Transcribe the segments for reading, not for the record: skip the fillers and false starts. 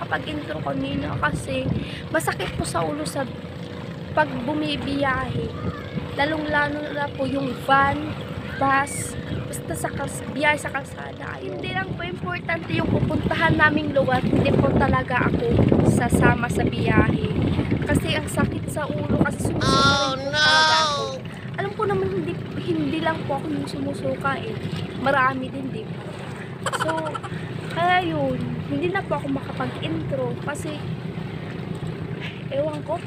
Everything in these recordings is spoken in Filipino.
makapag-intro kanina kasi masakit po sa ulo sa pag bumibiyahe. Lalong-lalo na po yung van, bus, basta sa biyahe sa kalsada. Hindi lang po importante yung pupuntahan naming lugar, hindi po talaga ako sasama sa biyahe. Kasi ang sakit sa ulo kasi sumusuka rin po talaga ako. Alam ko naman hindi lang po ako yung sumusuka eh. Marami din, di ba? So, kaya yun, hindi na po ako makapag-intro kasi ewan ko,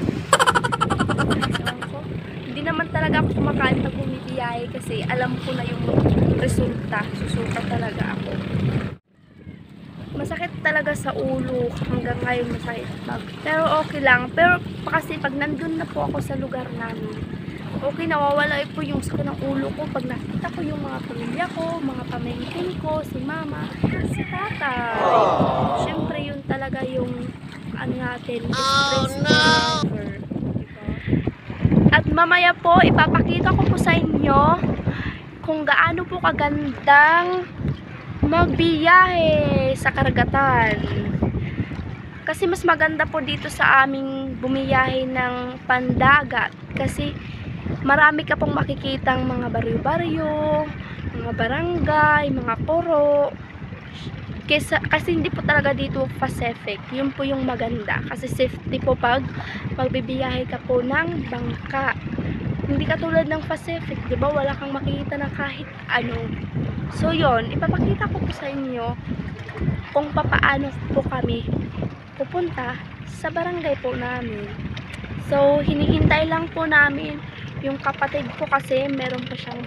hindi naman talaga ako kumakain pag bumibiyahe kasi alam ko na yung resulta, susuka talaga ako. Masakit talaga sa ulo, hanggang ngayon masakit pag. Pero okay lang, pero kasi pag nandun na po ako sa lugar namin, okay, nawawala po yung sakit ng ulo ko pag nakita ko yung mga pamilya ko, mga pamangkin ko, si mama, si tatay. Siyempre yun talaga yung ano natin, stress reliever. Diba? At mamaya po, ipapakita ko po sa inyo kung gaano po kagandang magbiyahe sa karagatan. Kasi mas maganda po dito sa aming bumiyahe ng pandagat kasi marami ka pong makikitang mga baryo-baryo, mga barangay, mga puro. Kasi hindi po talaga dito Pacific. Yun po yung maganda. Kasi safety po pag magbibiyahe ka po ng bangka. Hindi katulad ng Pacific, di ba? Wala kang makikita na kahit ano. So yun, ipapakita ko po sa inyo kung papaano po kami pupunta sa barangay po namin. So, hinihintay lang po namin yung kapatid ko kasi meron pa siyang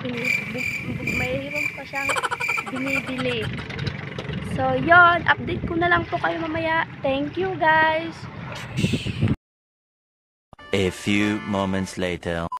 binibili. So, yon, update ko na lang po kayo mamaya. Thank you, guys. A few moments later.